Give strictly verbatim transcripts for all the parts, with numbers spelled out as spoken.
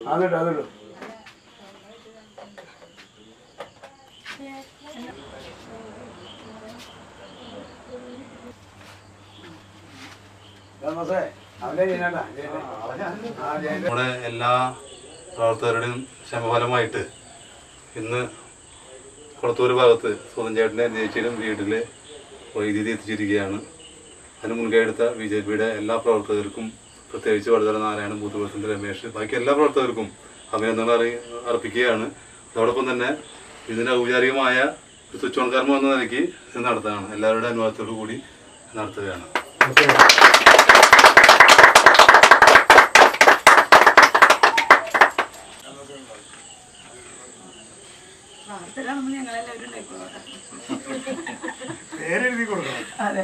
അതിട്ടോ അതിട്ടോ നമ്മുടെ എല്ലാ പ്രവർത്തകരുടെയും ശ്രമഫലമായിട്ട് ഇന്ന് കൊളത്തൂർ ഭാഗത്ത് സ്വന്തം ചേട്ടൻ്റെ ചേച്ചിയിലും വീട്ടിൽ വൈദ്യുതി എത്തിച്ചിരിക്കുകയാണ്. അതിന് മുൻകൈ എടുത്ത ബി ജെ പിയുടെ എല്ലാ പ്രവർത്തകർക്കും, പ്രത്യേകിച്ച് വടതല നാരായണൻ, ബൂത്ത് പ്രസിഡന്റ് രമേശ്, ബാക്കി എല്ലാ പ്രവർത്തകർക്കും അഭിനന്ദനങ്ങൾ അറി അർപ്പിക്കുകയാണ്. അതോടൊപ്പം തന്നെ ഇതിൻ്റെ ഔപചാരികമായ സ്വിച്ച് ഓൺ കർമ്മം എന്ന നിലയ്ക്ക് ഇത് നടത്തുകയാണ്. എല്ലാവരുടെ അനുവാദത്തോടു കൂടി നടത്തുകയാണ്. പേരെഴുതി കൊടുക്കണം.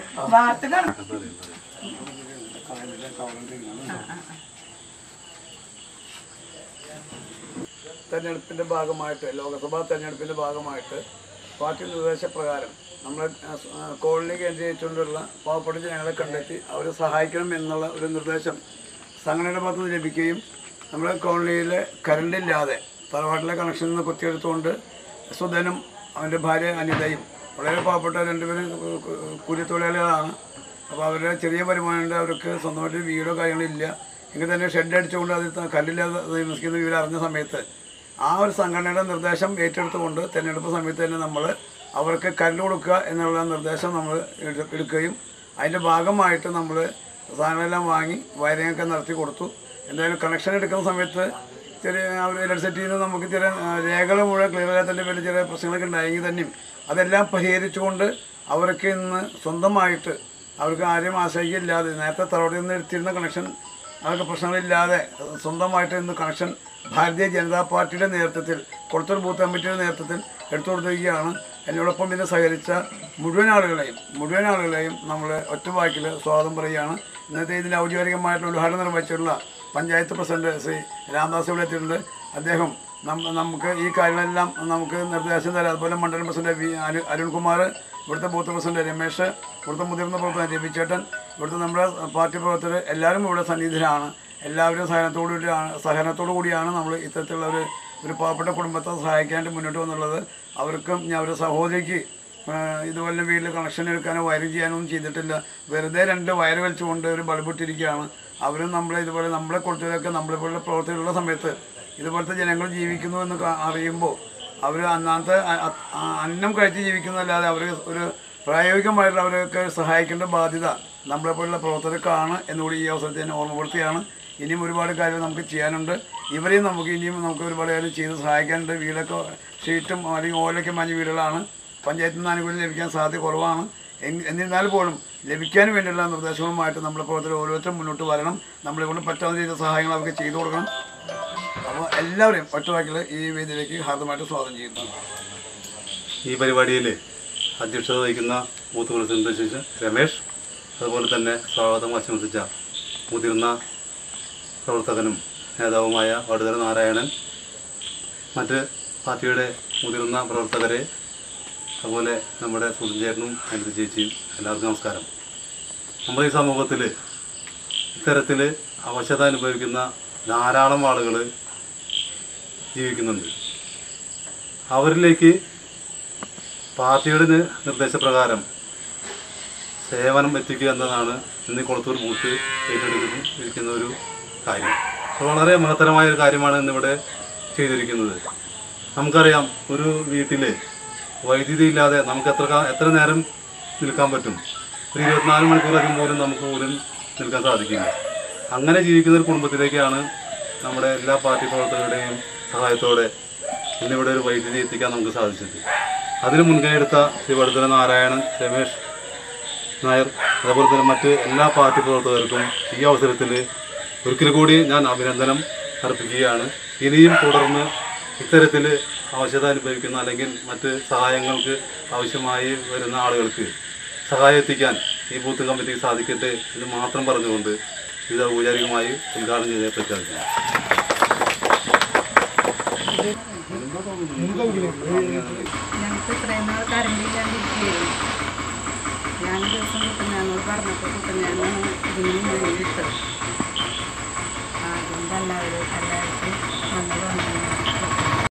തെരഞ്ഞെടുപ്പിന്റെ ഭാഗമായിട്ട്, ലോക്സഭാ തെരഞ്ഞെടുപ്പിന്റെ ഭാഗമായിട്ട് പാർട്ടി നിർദ്ദേശപ്രകാരം നമ്മൾ കോളനി കേന്ദ്രീകരിച്ചുകൊണ്ടുള്ള പാവപ്പെട്ട ജനങ്ങളെ കണ്ടെത്തി അവരെ സഹായിക്കണം എന്നുള്ള ഒരു നിർദ്ദേശം സംഘടനയുടെ ഭാഗത്ത് നിന്ന് ലഭിക്കുകയും നമ്മുടെ കോളനിയിലെ കറണ്ടില്ലാതെ തറവാട്ടിലെ കണക്ഷനിൽ നിന്ന് കുത്തിയെടുത്തുകൊണ്ട് സുധനും അവൻ്റെ ഭാര്യ അനിതയും വളരെ പാവപ്പെട്ട രണ്ടുപേരും കൂലിത്തൊഴിലാളികളാണ്. അപ്പോൾ അവരുടെ ചെറിയ വരുമാനമുണ്ട്. അവർക്ക് സ്വന്തമായിട്ട് വീടോ കാര്യങ്ങളോ ഇല്ല. എങ്കിൽ തന്നെ ഷെഡ് അടിച്ചുകൊണ്ട് അത് കല്ലില്ലാതെ താമസിക്കുന്ന വീട് അറിഞ്ഞ സമയത്ത് ആ ഒരു സംഘടനയുടെ നിർദ്ദേശം ഏറ്റെടുത്തുകൊണ്ട് തിരഞ്ഞെടുപ്പ് സമയത്ത് തന്നെ നമ്മൾ അവർക്ക് കല്ല് കൊടുക്കുക എന്നുള്ള നിർദ്ദേശം നമ്മൾ എടുക്കുകയും അതിൻ്റെ ഭാഗമായിട്ട് നമ്മൾ സാധനങ്ങളെല്ലാം വാങ്ങി വയറിങ്ങൊക്കെ നടത്തി കൊടുത്തു. എന്തായാലും കണക്ഷൻ എടുക്കുന്ന സമയത്ത് ചെറിയ അവർ ഇലക്ട്രിസിറ്റിയിൽ നിന്ന് നമുക്ക് ചില രേഖകൾ മുഴുവൻ ക്ലിയർ ചെയ്യാത്തതിൻ്റെ പേരിൽ ചില പ്രശ്നങ്ങളൊക്കെ ഉണ്ടായെങ്കിൽ തന്നെയും അതെല്ലാം പരിഹരിച്ചുകൊണ്ട് അവർക്ക് ഇന്ന് സ്വന്തമായിട്ട് അവർക്ക് ആരെയും ആശ്രയിക്കില്ലാതെ നേരത്തെ തറവാട്ടിൽ നിന്ന് എടുത്തിരുന്ന കണക്ഷൻ അവർക്ക് പ്രശ്നങ്ങളില്ലാതെ സ്വന്തമായിട്ട് ഇന്ന് കണക്ഷൻ ഭാരതീയ ജനതാ പാർട്ടിയുടെ നേതൃത്വത്തിൽ, കൊളത്തൂർ ബൂത്ത് കമ്മിറ്റിയുടെ നേതൃത്വത്തിൽ എടുത്തു കൊടുത്തിരിക്കുകയാണ്. എന്നോടൊപ്പം ഇതിനെ സഹകരിച്ച മുഴുവൻ ആളുകളെയും മുഴുവൻ ആളുകളെയും നമ്മൾ ഒറ്റവാക്കിൽ സ്വാഗതം പറയുകയാണ്. ഇന്നത്തെ ഇതിൻ്റെ ഔദ്യോഗികമായിട്ടുള്ള ഉദ്ഘാടനം നിർവഹിച്ചിട്ടുള്ള പഞ്ചായത്ത് പ്രസിഡന്റ് ശ്രീ രാംദാസ് ഇവിടെ എത്തിയിട്ടുണ്ട്. അദ്ദേഹം നമുക്ക് ഈ കാര്യങ്ങളെല്ലാം നമുക്ക് നിർദ്ദേശം തരാം. അതുപോലെ മണ്ഡലം പ്രസിഡന്റ് വി അരുൺകുമാർ, ഇവിടുത്തെ ബൂത്ത് പ്രസിഡന്റ് രമേശ്, ഇവിടുത്തെ മുതിർന്ന പ്രവർത്തകൻ രവിച്ചേട്ടൻ, ഇവിടുത്തെ നമ്മുടെ പാർട്ടി പ്രവർത്തകർ എല്ലാവരും ഇവിടെ സന്നിധിയിലാണ്. എല്ലാവരും സഹനത്തോടു കൂടിയാണ് സഹനത്തോടു കൂടിയാണ് നമ്മൾ ഇത്തരത്തിലുള്ള ഒരു ഒരു പാവപ്പെട്ട കുടുംബത്തെ സഹായിക്കാനായിട്ട് മുന്നോട്ട് വന്നുള്ളത്. അവർക്കും ഞാൻ അവരുടെ സഹോദരിക്ക് ഇതുപോലെ വീട്ടിൽ കണക്ഷൻ എടുക്കാനോ വയർ ചെയ്യാനോ ഒന്നും ചെയ്തിട്ടില്ല. വെറുതെ രണ്ട് വയർ വലിച്ചുകൊണ്ട് ഒരു ബൾബിട്ടിരിക്കുകയാണ്. അവരും നമ്മളെ ഇതുപോലെ നമ്മളെ കൊടുത്തതൊക്കെ നമ്മളെപ്പോലുള്ള പ്രവർത്തകരുള്ള സമയത്ത് ഇതുപോലത്തെ ജനങ്ങൾ ജീവിക്കുന്നു എന്ന് അറിയുമ്പോൾ അവർ അന്നത്തെ അന്നം കഴിച്ച് ജീവിക്കുന്നതല്ലാതെ അവർ ഒരു പ്രായോഗികമായിട്ടുള്ള അവരൊക്കെ സഹായിക്കേണ്ട ബാധ്യത നമ്മളെപ്പോലുള്ള പ്രവർത്തകർക്കാണ് എന്നുകൂടി ഈ അവസരത്തിൽ തന്നെ ഓർമ്മപ്പെടുത്തുകയാണ്. ഇനിയും ഒരുപാട് കാര്യങ്ങൾ നമുക്ക് ചെയ്യാനുണ്ട്. ഇവരെയും നമുക്ക് ഇനിയും നമുക്ക് ഒരുപാട് കാര്യം ചെയ്ത് സഹായിക്കാനുണ്ട്. വീടൊക്കെ ഷീറ്റും അല്ലെങ്കിൽ ഓലൊക്കെ മഞ്ഞ വീടുകളാണ്. പഞ്ചായത്തിൽ നിന്ന് ആനുകൂല്യം ലഭിക്കാൻ സാധ്യത കുറവാണ്. എന്നിരുന്നാൽ പോലും ലഭിക്കാൻ വേണ്ടിയുള്ള നിർദ്ദേശങ്ങളുമായിട്ട് നമ്മുടെ പ്രവർത്തകർ ഓരോരുത്തരും മുന്നോട്ട് വരണം. നമ്മളെക്കൊണ്ട് പറ്റാവുന്ന രീതിയിൽ സഹായങ്ങൾ അവർക്ക് ചെയ്തു കൊടുക്കണം. അപ്പോൾ എല്ലാവരെയും ഒറ്റവാക്കിൽ ഈ വേദിയിലേക്ക് ഹാർദമായിട്ട് സ്വാഗതം ചെയ്യുന്നു. ഈ പരിപാടിയിൽ അധ്യക്ഷത വഹിക്കുന്ന ബൂത്ത് പ്രസിഡന്റ് രമേശ്, അതുപോലെ തന്നെ സ്വാഗതം ആശംസിച്ച മുതിർന്ന പ്രവർത്തകനും നേതാവുമായ വടതല നാരായണൻ, മറ്റ് പാർട്ടിയുടെ മുതിർന്ന പ്രവർത്തകരെ, അതുപോലെ നമ്മുടെ സുധഞ്ചേട്ടനും അനിത ചേച്ചിയും, എല്ലാവർക്കും നമസ്കാരം. നമ്മുടെ ഈ സമൂഹത്തിൽ ഇത്തരത്തിൽ അവശത അനുഭവിക്കുന്ന ധാരാളം ആളുകൾ ജീവിക്കുന്നുണ്ട്. അവരിലേക്ക് പാർട്ടിയുടെ നിർദ്ദേശപ്രകാരം സേവനം എത്തിക്കുക എന്നതാണ് ഇന്ന് കൊളത്തൂർ ബൂത്ത് ഏറ്റെടുത്തിരിക്കുന്ന ഒരു കാര്യം. അപ്പോൾ വളരെ മഹത്തരമായ ഒരു കാര്യമാണ് ഇന്നിവിടെ ചെയ്തിരിക്കുന്നത്. നമുക്കറിയാം, ഒരു വീട്ടിൽ വൈദ്യുതി ഇല്ലാതെ നമുക്ക് എത്ര എത്ര നേരം നിൽക്കാൻ പറ്റും? ഒരു ഇരുപത്തിനാല് മണിക്കൂറധികം പോലും നമുക്ക് പോലും നിൽക്കാൻ സാധിക്കില്ല. അങ്ങനെ ജീവിക്കുന്ന ഒരു കുടുംബത്തിലേക്കാണ് നമ്മുടെ എല്ലാ പാർട്ടി പ്രവർത്തകരുടെയും സഹായത്തോടെ ഇന്നിവിടെ ഒരു വൈദ്യുതി എത്തിക്കാൻ നമുക്ക് സാധിച്ചത്. അതിന് മുൻകൈ എടുത്ത ശ്രീ വടതല നാരായണൻ, രമേശ് നായർ, അതുപോലെ തന്നെ മറ്റ് എല്ലാ പാർട്ടി പ്രവർത്തകർക്കും ഈ അവസരത്തിൽ ഒരിക്കൽ കൂടി ഞാൻ അഭിനന്ദനം അർപ്പിക്കുകയാണ്. ഇനിയും തുടർന്ന് ഇത്തരത്തിൽ ആവശ്യത അനുഭവിക്കുന്ന അല്ലെങ്കിൽ മറ്റ് സഹായങ്ങൾക്ക് ആവശ്യമായി വരുന്ന ആളുകൾക്ക് സഹായം എത്തിക്കാൻ ഈ ബൂത്ത് കമ്മിറ്റിക്ക് സാധിക്കട്ടെ എന്ന് മാത്രം പറഞ്ഞുകൊണ്ട് ഇത് ഔപചാരികമായി ഉദ്ഘാടനം ചെയ്ത് പ്രഖ്യാപിക്കുന്നു. ഞങ്ങൾക്ക് ഇത്രയും നാൾ കറണ്ടില്ലാണ്ടിരിക്കുകയായിരുന്നു. ഞാൻ ദിവസം കുട്ടനാനോട് പറഞ്ഞപ്പോൾ കുട്ടനാനാണ് ഇതിന് വേണ്ടിയിട്ടത്. അതുകൊണ്ട് എല്ലാവരും എല്ലാവർക്കും